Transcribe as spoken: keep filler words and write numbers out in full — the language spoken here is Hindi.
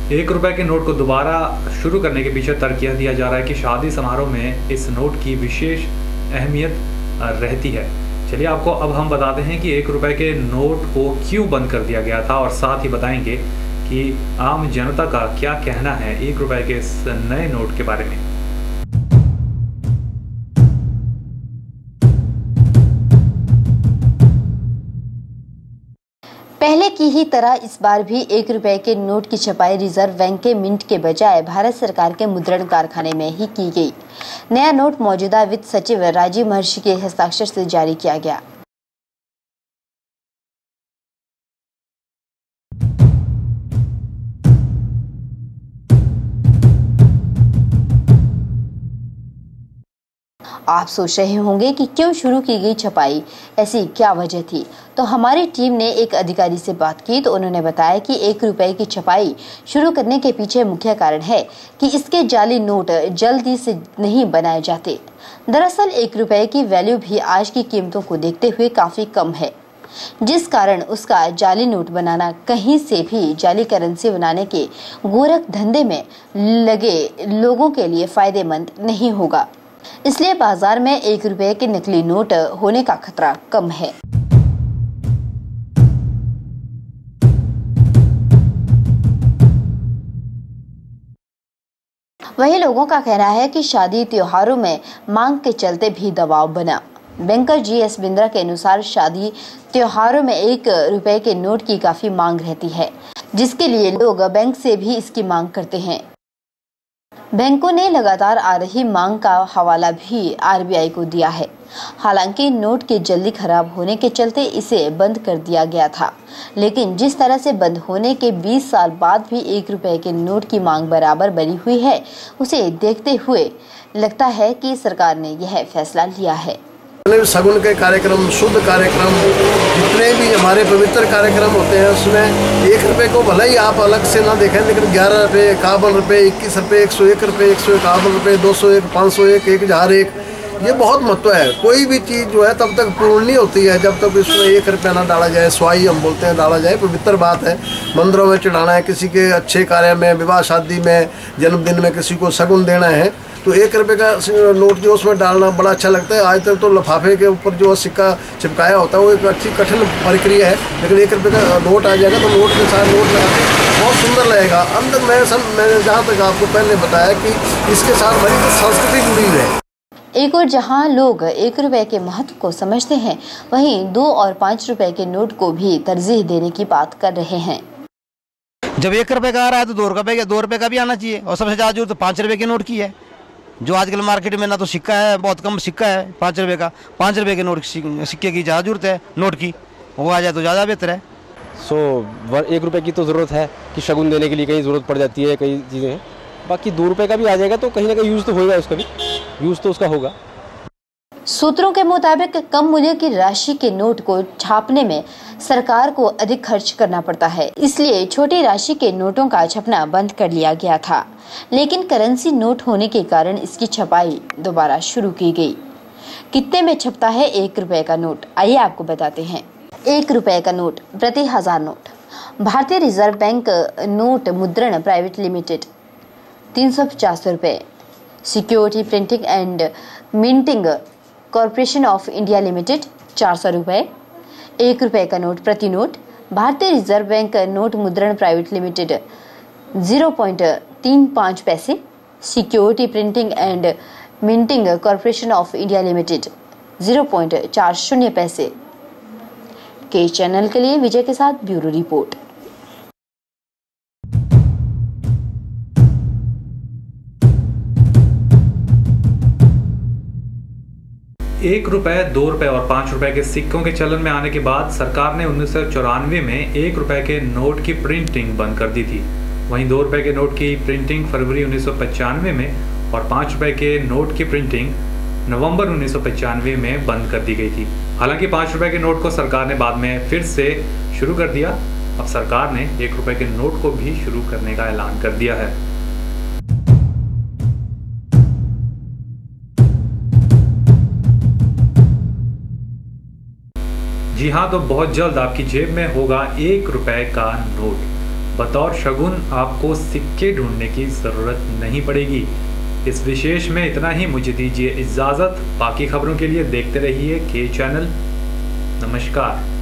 एक रुपए के नोट को दोबारा शुरू करने के पीछे तर्क यह दिया जा रहा है कि शादी समारोह में इस नोट की विशेष अहमियत रहती है। चलिए आपको अब हम बताते हैं कि एक रुपए के नोट को क्यों बंद कर दिया गया था और साथ ही बताएंगे कि आम जनता का क्या कहना है एक रुपए के इस नए नोट के बारे में। पहले की ही तरह इस बार भी एक रुपए के नोट की छपाई रिजर्व बैंक के मिंट के बजाय भारत सरकार के मुद्रण कारखाने में ही की गई। नया नोट मौजूदा वित्त सचिव राजीव महर्षि के हस्ताक्षर से जारी किया गया। आप सोच रहे होंगे कि क्यों शुरू की गई छपाई, ऐसी क्या वजह थी। तो हमारी टीम ने एक अधिकारी से बात की तो उन्होंने बताया कि एक रुपए की छपाई शुरू करने के पीछे मुख्य कारण है कि इसके जाली नोट जल्दी से नहीं बनाए जाते। दरअसल एक रुपए की वैल्यू भी आज की कीमतों को देखते हुए काफी कम है, जिस कारण उसका जाली नोट बनाना कहीं से भी जाली करेंसी बनाने के गोरख धंधे में लगे लोगों के लिए फायदेमंद नहीं होगा। इसलिए बाजार में एक रुपए के नकली नोट होने का खतरा कम है। वही लोगों का कहना है कि शादी त्योहारों में मांग के चलते भी दबाव बना। बैंकर जी एस बिंद्रा के अनुसार शादी त्योहारों में एक रुपए के नोट की काफी मांग रहती है, जिसके लिए लोग बैंक से भी इसकी मांग करते हैं। बैंकों ने लगातार आ रही मांग का हवाला भी आर बी आई को दिया है। हालांकि नोट के जल्दी खराब होने के चलते इसे बंद कर दिया गया था, लेकिन जिस तरह से बंद होने के बीस साल बाद भी एक रुपए के नोट की मांग बराबर बनी हुई है, उसे देखते हुए लगता है कि सरकार ने यह फैसला लिया है। सगुन के कार्यक्रम, शुद्ध कार्यक्रम, जितने भी हमारे पवित्र कार्यक्रम होते हैं उसमें एक रुपये को भले ही आप अलग से ना देखें, लेकिन ग्यारह रुपये, इक्यावन रुपये, इक्कीस रुपये, एक सौ एक रुपये, एक सौ इक्यावन रुपये, दो सौ एक, पाँच सौ एक, एक हज़ार एक, ये बहुत महत्व है। कोई भी चीज़ जो है तब तक पूर्ण नहीं होती है जब तक इसमें एक रुपया ना डाला जाए, स्वाई हम बोलते हैं, डाला जाए। पवित्र बात है, मंदिरों में चढ़ाना है, किसी के अच्छे कार्य में, विवाह शादी में, जन्मदिन में किसी को शगुन देना है, तो एक रुपये का नोट जो उसमें डालना बड़ा अच्छा लगता है। आज तक तो लिफाफे के ऊपर जो सिक्का चिपकाया होता है वो एक अच्छी कठिन प्रक्रिया है, लेकिन एक रुपये का नोट आ जाएगा तो नोट के साथ नोट लगा के बहुत सुंदर लगेगा। अंदर मैं सब मैंने जहाँ तक आपको पहले बताया कि इसके साथ हमारी तो संस्कृति जुड़ी हुई है। एक और जहां लोग एक रुपए के महत्व को समझते हैं, वहीं दो और पाँच रुपए के नोट को भी तरजीह देने की बात कर रहे हैं। जब एक रुपए का आ रहा है तो दो रुपए का दो रुपए का भी आना चाहिए, और सबसे ज्यादा जरूरत तो पाँच रुपए के नोट की है। जो आजकल मार्केट में ना तो सिक्का है, बहुत कम सिक्का है पाँच रुपए का, पाँच रुपए के नोट सिक्के की ज़्यादा जरूरत है, नोट की वो आ जाए तो ज़्यादा बेहतर है। सो एक रुपए की तो ज़रूरत है कि शगुन देने के लिए कहीं ज़रूरत पड़ जाती है, कई चीज़ें हैं। बाकी दो रुपए का भी आ जाएगा तो कहीं ना कहीं यूज़ तो होगा, उसका भी यूज़ तो उसका होगा। सूत्रों के मुताबिक कम मूल्य की राशि के नोट को छापने में सरकार को अधिक खर्च करना पड़ता है, इसलिए छोटी राशि के नोटों का छपना बंद कर लिया गया था। लेकिन करेंसी नोट होने के कारण इसकी छपाई दोबारा शुरू की गई। कितने में छपता है एक रुपए का नोट, आइए आपको बताते हैं। एक रुपए का नोट प्रति हजार नोट। भारतीय रिजर्व बैंक नोट मुद्रण प्राइवेट लिमिटेड तीन सौ पचास रुपए। Security printing and minting corporation of India limited चार सौ रुपए। एक रुपए का नोट प्रति नोट। भारतीय रिजर्व बैंक नोट मुद्रण प्राइवेट लिमिटेड जीरो पॉइंट तीन पाँच पैसे। Security printing and minting corporation of India limited zero point चार शून्य पैसे। के चैनल के लिए विजय के साथ ब्यूरो रिपोर्ट। एक रुपए, दो रुपए और पाँच रुपए के सिक्कों के चलन में आने के बाद सरकार ने उन्नीस सौ चौरानवे में एक रुपए के नोट की प्रिंटिंग बंद कर दी थी। वहीं दो रुपए के नोट की प्रिंटिंग फरवरी उन्नीस सौ पचानवे में और पाँच रुपए के नोट की प्रिंटिंग नवंबर उन्नीस सौ पचानवे में बंद कर दी गई थी। हालांकि पाँच रुपए के नोट को सरकार ने बाद में फिर से शुरू कर दिया। अब सरकार ने एक रुपए के नोट को भी शुरू करने का ऐलान कर दिया है। जी हाँ, तो बहुत जल्द आपकी जेब में होगा एक रुपए का नोट। बतौर शगुन आपको सिक्के ढूंढने की ज़रूरत नहीं पड़ेगी। इस विशेष में इतना ही, मुझे दीजिए इजाज़त। बाकी खबरों के लिए देखते रहिए के चैनल। नमस्कार।